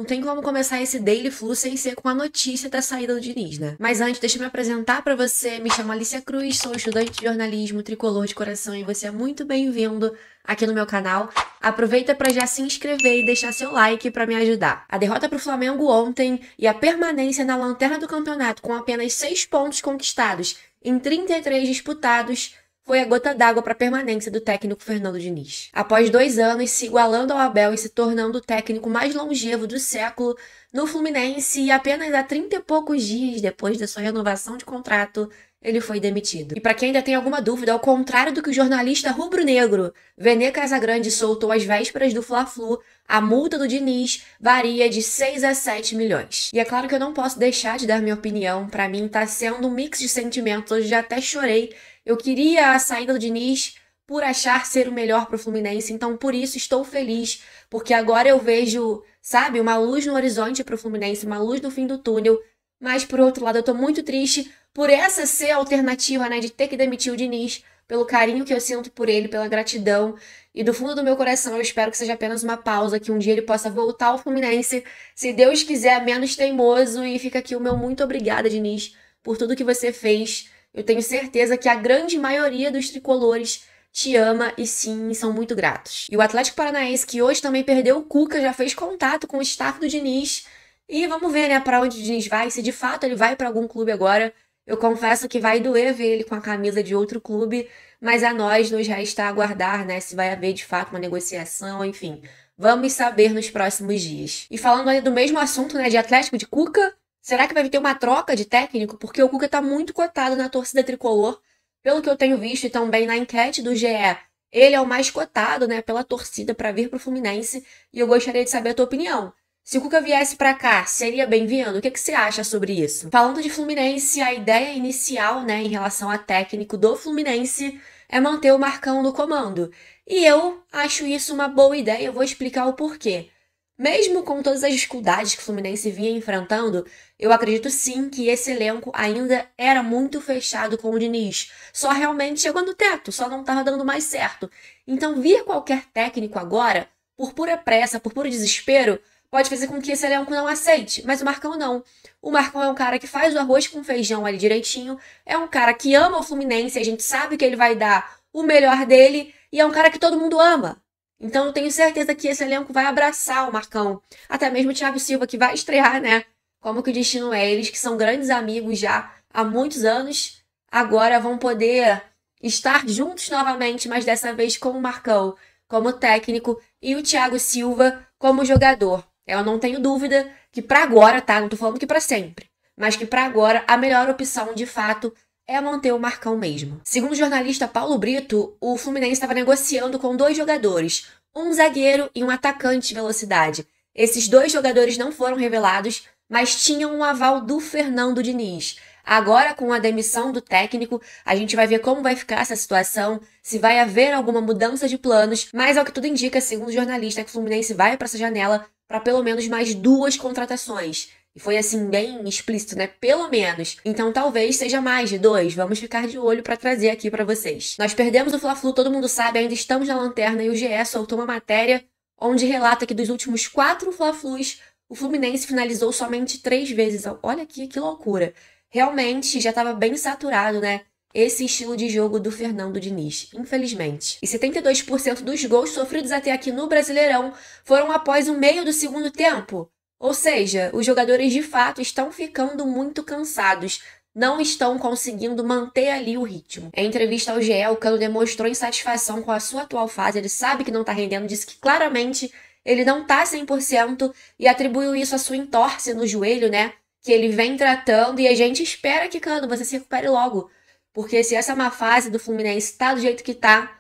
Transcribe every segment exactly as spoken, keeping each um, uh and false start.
Não tem como começar esse Daily Flu sem ser com a notícia da saída do Diniz, né? Mas antes, deixa eu me apresentar pra você. Me chamo Alicia Cruz, sou estudante de jornalismo, tricolor de coração e você é muito bem-vindo aqui no meu canal. Aproveita pra já se inscrever e deixar seu like pra me ajudar. A derrota pro Flamengo ontem e a permanência na lanterna do campeonato com apenas seis pontos conquistados em trinta e três disputados foi a gota d'água para a permanência do técnico Fernando Diniz. Após dois anos se igualando ao Abel e se tornando o técnico mais longevo do século no Fluminense, e apenas há trinta e poucos dias depois da sua renovação de contrato, ele foi demitido. E para quem ainda tem alguma dúvida, ao contrário do que o jornalista rubro-negro Vene Casagrande soltou às vésperas do Fla-Flu, a multa do Diniz varia de seis a sete milhões. E é claro que eu não posso deixar de dar minha opinião. Para mim tá sendo um mix de sentimentos, eu já até chorei. Eu queria a saída do Diniz por achar ser o melhor pro Fluminense, então por isso estou feliz, porque agora eu vejo, sabe, uma luz no horizonte pro Fluminense, uma luz no fim do túnel. Mas, por outro lado, eu tô muito triste por essa ser a alternativa, né, de ter que demitir o Diniz, pelo carinho que eu sinto por ele, pela gratidão. E do fundo do meu coração, eu espero que seja apenas uma pausa, que um dia ele possa voltar ao Fluminense, se Deus quiser, menos teimoso. E fica aqui o meu muito obrigada, Diniz, por tudo que você fez. Eu tenho certeza que a grande maioria dos tricolores te ama e sim, são muito gratos. E o Atlético Paranaense, que hoje também perdeu o Cuca, já fez contato com o staff do Diniz. E vamos ver, né, pra onde o Diniz vai, se de fato ele vai pra algum clube agora. Eu confesso que vai doer ver ele com a camisa de outro clube, mas a nós nos resta aguardar, né, se vai haver de fato uma negociação, enfim. Vamos saber nos próximos dias. E falando ainda do mesmo assunto, né, de Atlético, de Cuca, será que vai ter uma troca de técnico? Porque o Cuca tá muito cotado na torcida tricolor, pelo que eu tenho visto e também na enquete do G E. Ele é o mais cotado, né, pela torcida para vir pro Fluminense, e eu gostaria de saber a tua opinião. Se o Cuca viesse pra cá, seria bem-vindo? O que, que você acha sobre isso? Falando de Fluminense, a ideia inicial, né, em relação a técnico do Fluminense é manter o Marcão no comando. E eu acho isso uma boa ideia, eu vou explicar o porquê. Mesmo com todas as dificuldades que o Fluminense vinha enfrentando, eu acredito sim que esse elenco ainda era muito fechado com o Diniz. Só realmente chegou no teto, só não estava dando mais certo. Então vir qualquer técnico agora, por pura pressa, por puro desespero, pode fazer com que esse elenco não aceite, mas o Marcão não. O Marcão é um cara que faz o arroz com feijão ali direitinho, é um cara que ama o Fluminense, a gente sabe que ele vai dar o melhor dele, e é um cara que todo mundo ama. Então eu tenho certeza que esse elenco vai abraçar o Marcão. Até mesmo o Thiago Silva, que vai estrear, né? Como que o destino é. Eles que são grandes amigos já há muitos anos, agora vão poder estar juntos novamente, mas dessa vez com o Marcão como técnico e o Thiago Silva como jogador. Eu não tenho dúvida que pra agora, tá? Não tô falando que pra sempre. Mas que pra agora a melhor opção, de fato, é manter o Marcão mesmo. Segundo o jornalista Paulo Brito, o Fluminense estava negociando com dois jogadores, um zagueiro e um atacante de velocidade. Esses dois jogadores não foram revelados, mas tinham um aval do Fernando Diniz. Agora, com a demissão do técnico, a gente vai ver como vai ficar essa situação, se vai haver alguma mudança de planos, mas ao que tudo indica, segundo o jornalista, que o Fluminense vai para essa janela para pelo menos mais duas contratações. E foi assim, bem explícito, né? Pelo menos. Então talvez seja mais de dois. Vamos ficar de olho para trazer aqui para vocês. Nós perdemos o Fla-Flu, todo mundo sabe, ainda estamos na lanterna e o G E soltou uma matéria onde relata que dos últimos quatro Fla-Flus, o Fluminense finalizou somente três vezes. Olha aqui, que loucura. Realmente já estava bem saturado, né? Esse estilo de jogo do Fernando Diniz, infelizmente. E setenta e dois por cento dos gols sofridos até aqui no Brasileirão foram após o meio do segundo tempo. Ou seja, os jogadores de fato estão ficando muito cansados, não estão conseguindo manter ali o ritmo. Em entrevista ao G E, o Cano demonstrou insatisfação com a sua atual fase, ele sabe que não tá rendendo, disse que claramente ele não tá cem por cento e atribuiu isso à sua entorse no joelho, né? Que ele vem tratando e a gente espera que, Cano, você se recupere logo. Porque se essa má fase do Fluminense tá do jeito que tá,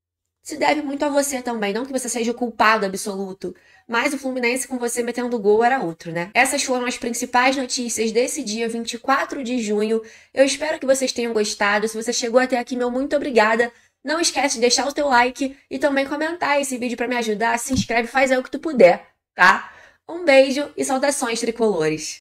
se deve muito a você também. Não que você seja o culpado absoluto, mas o Fluminense com você metendo gol era outro, né? Essas foram as principais notícias desse dia vinte e quatro de junho. Eu espero que vocês tenham gostado. Se você chegou até aqui, meu muito obrigada. Não esquece de deixar o teu like e também comentar esse vídeo pra me ajudar. Se inscreve, faz aí o que tu puder, tá? Um beijo e saudações tricolores.